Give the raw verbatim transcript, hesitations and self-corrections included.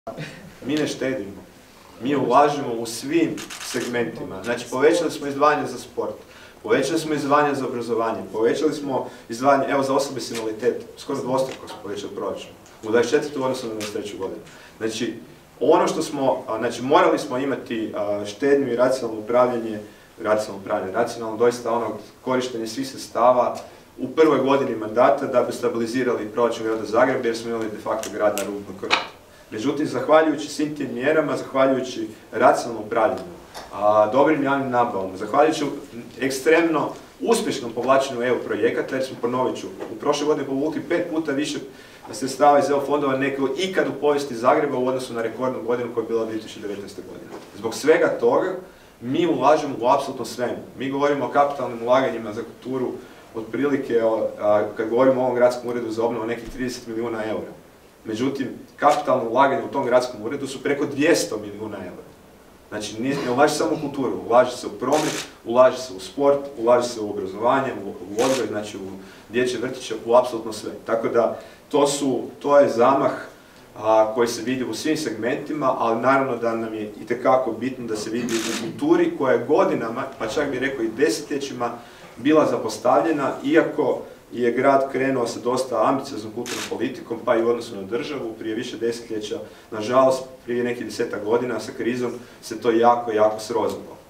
Mi ne štedimo. Mi ulažemo u svim segmentima. Znači, povećali smo izdvajanje za sport, povećali smo izdvajanje za obrazovanje, povećali smo izdvajanje, evo, za osobe s invaliditetom, skoro dvostruko smo povećali proračun. U dvadeset četvrtu odnosno na dvadeset treću godinu. Znači, ono što smo, znači, morali smo imati štednju i racionalno upravljanje, racionalno upravljanje, racionalno doista ono korištenje svih sredstava u prvoj godini mandata da bi stabilizirali proračun grada Zagreba jer smo imali de facto grad na rubu bankrota. Međutim, zahvaljujući svim tim mjerama, zahvaljujući racionalnom upravljanju, dobrim javnim nabavama, zahvaljujući ekstremno uspješnom povlačenju E U projekata, jer smo, ponovit ću, u prošle godine povukli pet puta više sredstava iz E U fondova nego ikad u povijesti Zagreba u odnosu na rekordnu godinu koja je bila dvije tisuće devetnaeste. godine. Zbog svega toga mi ulažemo u apsolutno svemu. Mi govorimo o kapitalnim ulaganjima za kulturu, otprilike, kad govorimo o ovom gradskom uredu za obnovu, nekih trideset milijuna eura. Međutim, kapitalno ulaganje u tom gradskom uredu su preko dvjesto milijuna eura. Znači, ne ulaže samo u kulturu, ulaže se u promet, ulaže se u sport, ulaže se u obrazovanje, u odgoj, znači u dječje vrtiće, u apsolutno sve. Tako da, to, su, to je zamah a, koji se vidi u svim segmentima, ali naravno da nam je itekako bitno da se vidi u kulturi koja je godinama, pa čak bih rekao i desetljećima, bila zapostavljena, iako je grad krenuo sa dosta ambicioznom kulturnom politikom, pa i u odnosu na državu, prije više desetljeća. Nažalost, prije nekih desetak godina sa krizom se to jako, jako srozalo.